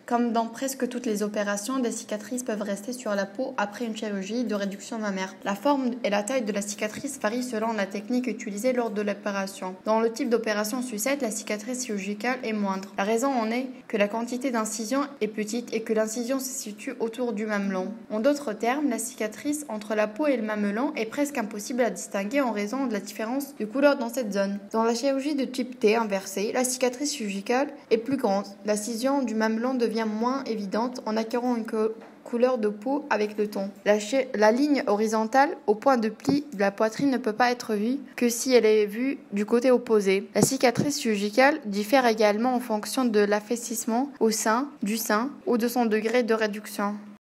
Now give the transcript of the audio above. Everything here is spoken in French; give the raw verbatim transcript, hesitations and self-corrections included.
Comme dans presque toutes les opérations, des cicatrices peuvent rester sur la peau après une chirurgie de réduction mammaire. La forme et la taille de la cicatrice varient selon la technique utilisée lors de l'opération. Dans le type d'opération sucette, la cicatrice chirurgicale est moindre. La raison en est que la quantité d'incision est petite et que l'incision se situe autour du mamelon. En d'autres termes, la cicatrice entre la peau et le mamelon est presque impossible à distinguer en raison de la différence de couleur dans cette zone. Dans la chirurgie de type T inversée, la cicatrice chirurgicale est plus grande. L'incision du mamelon devient moins évidente en acquérant une co- couleur de peau avec le temps. La, chi- la ligne horizontale au point de pli de la poitrine ne peut pas être vue que si elle est vue du côté opposé. La cicatrice chirurgicale diffère également en fonction de l'affaissement au sein, du sein ou de son degré de réduction.